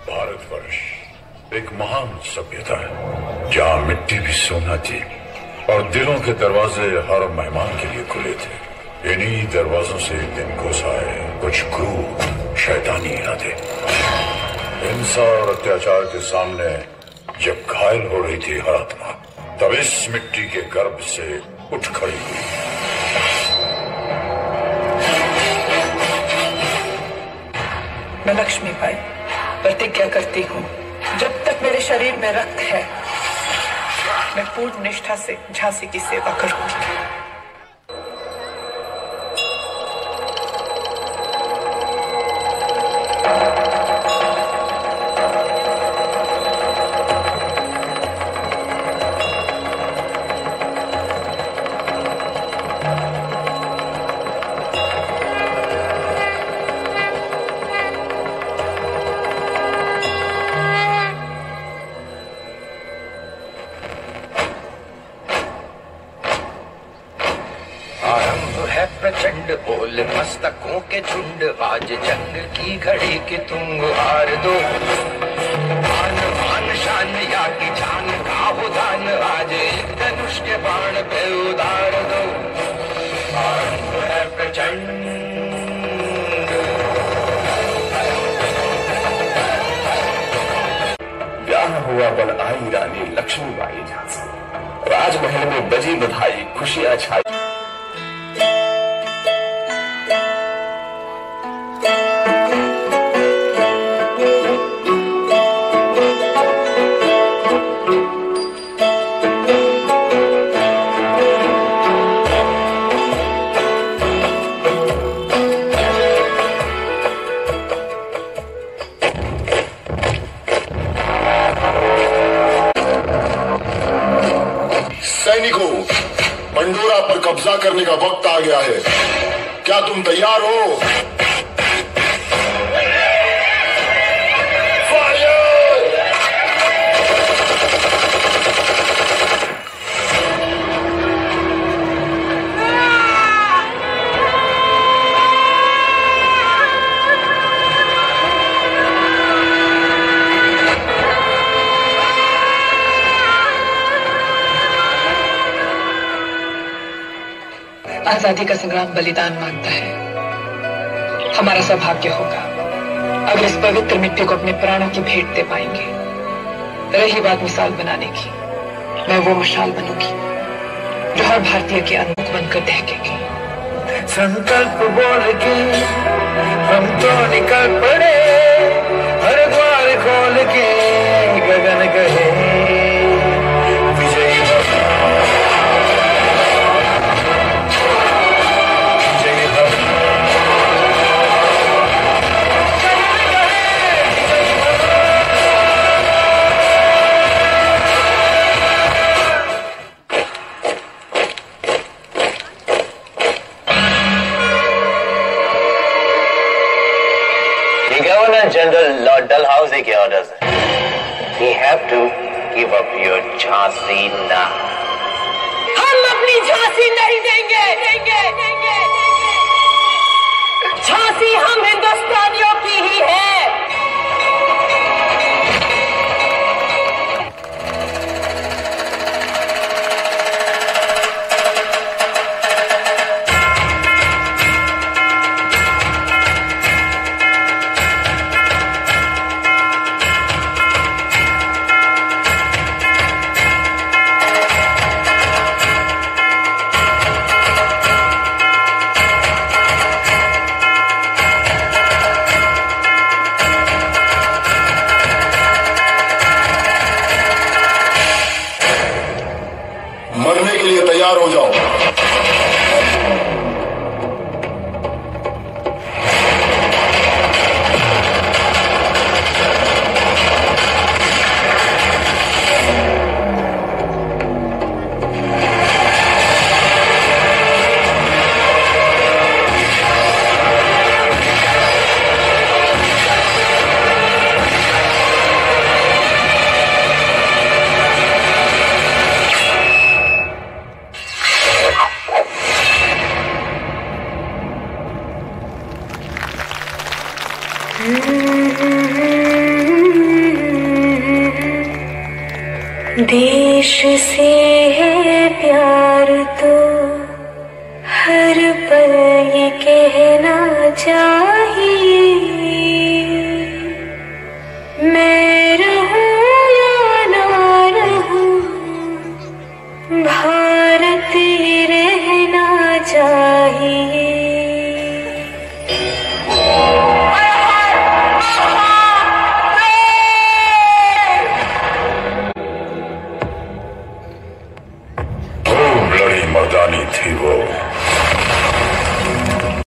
भारतवर्ष एक महान सभ्यता है जहाँ मिट्टी भी सोना थी और दिलों के दरवाजे हर मेहमान के लिए खुले थे। इन्हीं दरवाजों से एक दिन घुस आए कुछ क्रूर शैतानी इरादे। हिंसा और अत्याचार के सामने जब घायल हो रही थी हर आत्मा, तब इस मिट्टी के गर्भ से उठ खड़ी हुई। मैं लक्ष्मीबाई प्रतिज्ञा करती हूँ, जब तक मेरे शरीर में रक्त है मैं पूर्ण निष्ठा से झांसी की सेवा करूंगी। प्रचंड बोल मस्तकों के झुंड, आज जंग की घड़ी की तुम हार दो। मान मान शान या की जान का हो दान, आज एक धनुष के बाण पे उतार दो। आरंभ है प्रचंड। ब्याह हुआ बन आई रानी लक्ष्मीबाई झांसी, राजमहल में बजी बधाई खुशियां छाई। सैनिकों, पंडोरा पर कब्जा करने का वक्त आ गया है। क्या तुम तैयार हो? आजादी का संग्राम बलिदान मांगता है। हमारा सौभाग्य होगा अगर इस पवित्र मिट्टी को अपने प्राणों की भेंट दे पाएंगे। रही बात मिसाल बनाने की, मैं वो मशाल बनूंगी जो हर भारतीय के अंक बनकर दहकेगी। संकल्प बोल के हम तो निकल पड़े, हर द्वार खोल के गगन कहे विजयी भव। General Lord Dalhousie के orders हैं। We have to give up your Jhansi now। हम अपनी झांसी नहीं देंगे। झांसी हम हिंदुस्तानियों की ही है। देश से है प्यार तो हर पल ये कहना चाहिए।